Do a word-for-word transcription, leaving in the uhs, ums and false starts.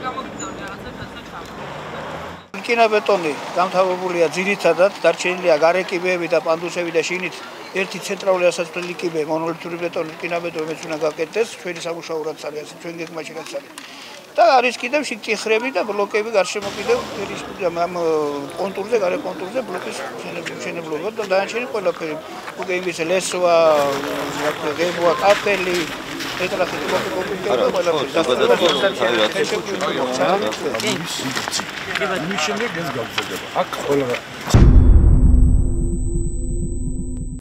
რკინაბეტონი დამთავრებულია ძირითადად, დარჩენილია გარე კიბეები და პანდუსები და შიგნით ერთი ცენტრალური ასასვლელი კიბე, მონოლითური ბეტონი, რკინაბეტონიც უნდა გაკეთდეს, ჩვენი სამუშაო რაც არის, ჩვენ გეგმაში რაც არის. და არის კიდევ შიგჭიხრები და ბლოკები გარშემო კიდევ ამ კონტურზე, გარე კონტურზე ბლოკის მშენებლობა და დანარჩენი ყველაფერი. უკვე იმის ლესვა, ღებვა, კაფელი, ეტრახი კოპი-კოპი ყველაფერი. იმის შემდეგ ეს გავზრდება. აქ ყველა